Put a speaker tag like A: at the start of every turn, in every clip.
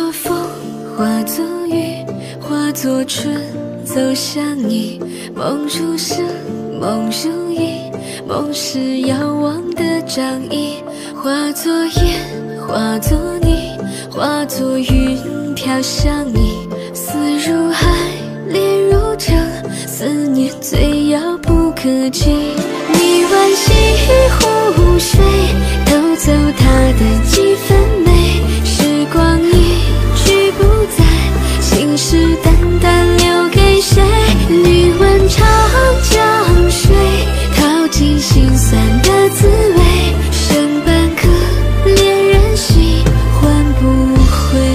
A: 作风，化作雨，化作春，走向你。梦如诗，梦如影，梦是遥望的掌印。化作烟，化作泥，化作云飘向你。思如海，恋如城，思念最遥不可及。你惋惜湖水，偷走它的几分美。时光一去不再，心事淡淡留给谁？你问长江水，淘尽心酸的滋味。剩半颗恋人心，换不回。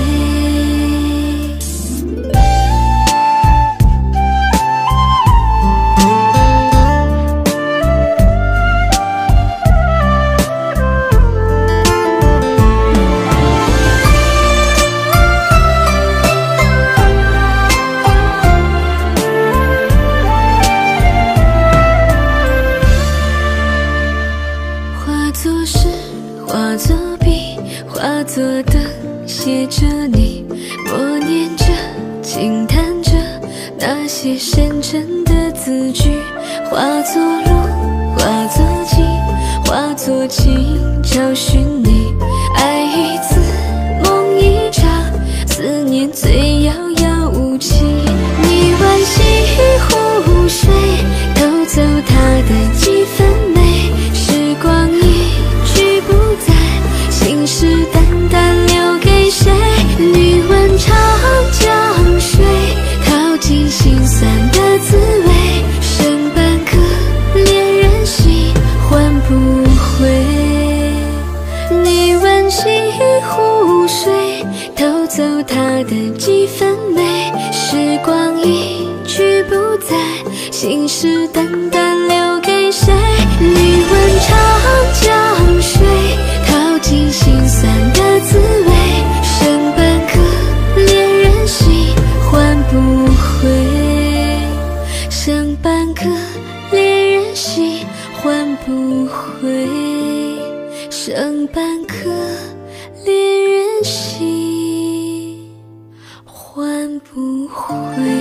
A: 化作笔，化作灯，写着你，默念着，轻弹着那些深沉的字句。化作路，化作景，化作情，找寻你。爱一次，梦一场，思念最遥遥无期。你惋惜湖水，偷走它的几分美。时光一去不再，心事淡淡留给谁？你问长江水，淘尽心酸的滋味。剩半颗恋人心，换不回。你惋惜湖水，偷走它的几分美。时光一去不再，心事淡淡留给谁？你问长江水，淘尽心酸的滋味。剩半颗恋人心，换不回。剩半颗恋人心，换不回。剩半颗恋人心，换不回。